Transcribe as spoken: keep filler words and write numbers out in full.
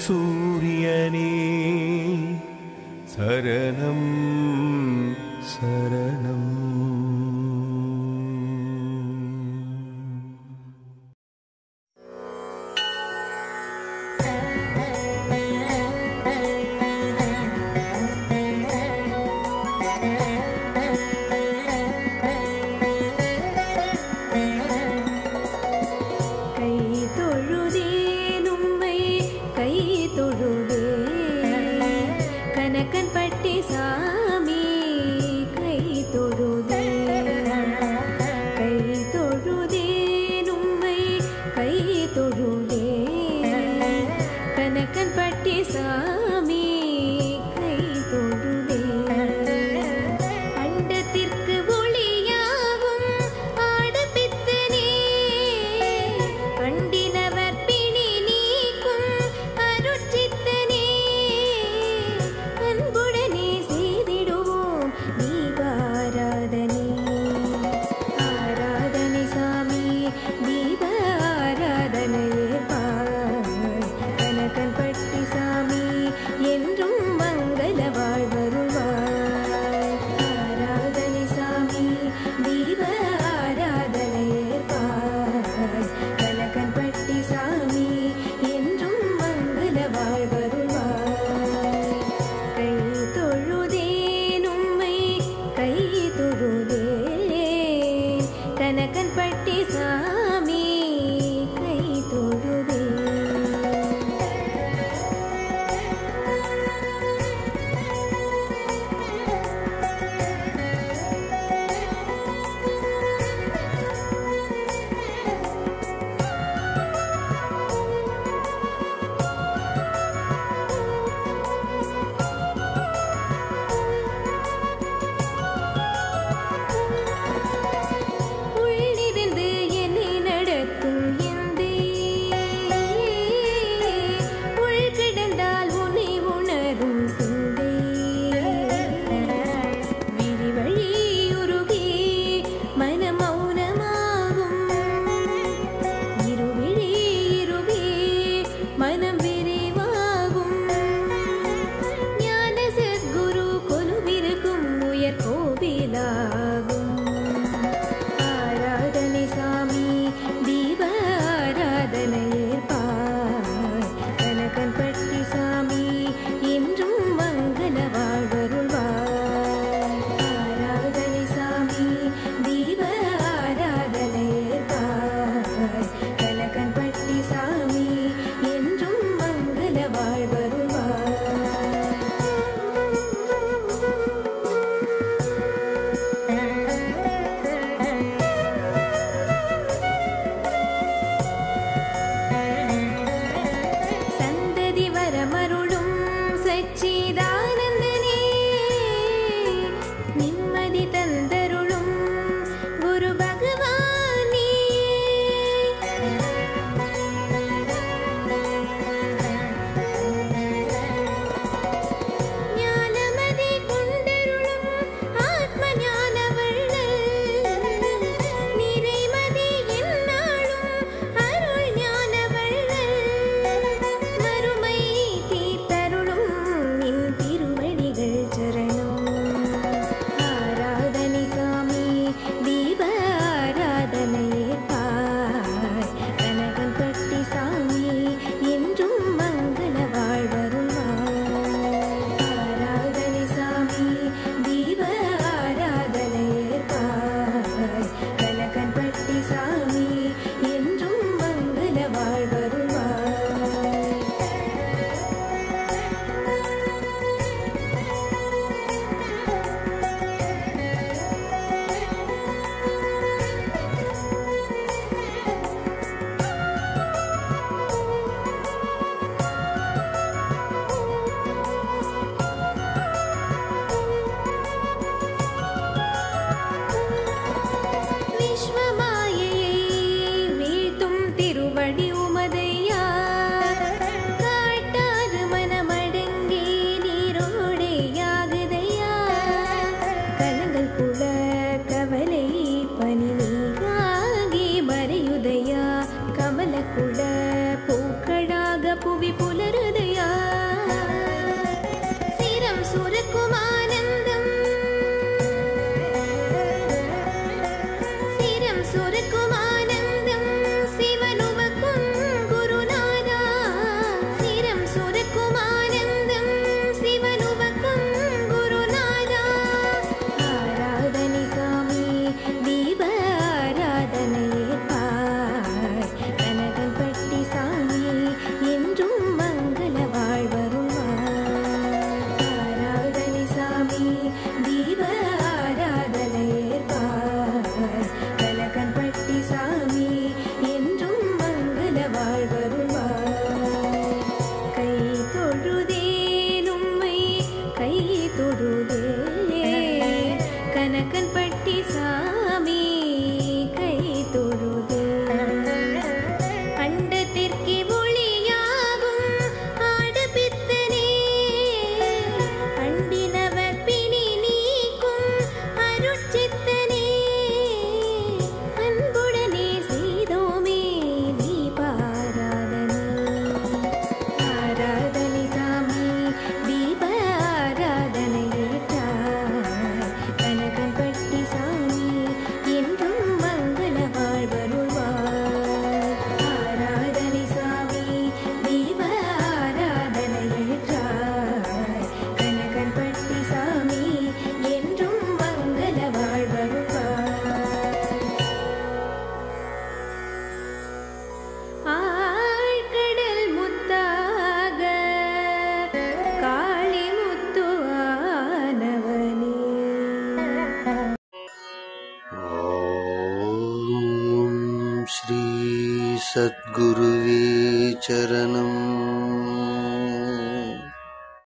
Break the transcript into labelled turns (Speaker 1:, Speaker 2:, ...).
Speaker 1: சூரியனே சரணம் சரணம்.
Speaker 2: In
Speaker 1: மலருதையா சிரம் சுரக்கும் ஆனந்தம் சிரம் சுரக்கும் ஆனந்தம் சிவனுவக்கும் குருநாதா சிரம் சுரக்கும் ஆனந்தம் சிவனுவக்கும் குருநாதா ஆராதனை சாமி தீப ஆராதனை ஏற்பாய் கனகன் பட்டி சாமி என்றும் மங்கள வாழ்வருள்வாய் ஆராதனை சாமி தீப ஆராதனை ஏற்பாய் கனகன் பட்டி சாமி என்றும் மங்கள வாழ்வருள்வாய் கை தொழுதேன் உம்மை கை தொழுதேன் கனகன் பட்டி சாமி கை தொழுதேன் அண்டத்திற்கே ஒளியாகும் ஆடபித்தனே அண்டினவர் பிணி நீக்கும் அருட்சித்தனே அன்புடனே செய்தோமே தீபாராதனை ஆராதனை சாமி தீப ஆராதனை ஏற்றாய் கனகன் பட்டி சாமி என்றும் மங்கள வாழ்வருள்வாய் ஆராதனை சாமி தீப ஆராதனை ஏற்றாய் கனகன் பட்டி சாமி என்றும் மங்கள வாழ்வருள்வாய் ஆழ்கடல் முத்தாக காளி முத்து ஆனவனே
Speaker 2: ஓம் ஸ்ரீ சத்குருவே சரணம்.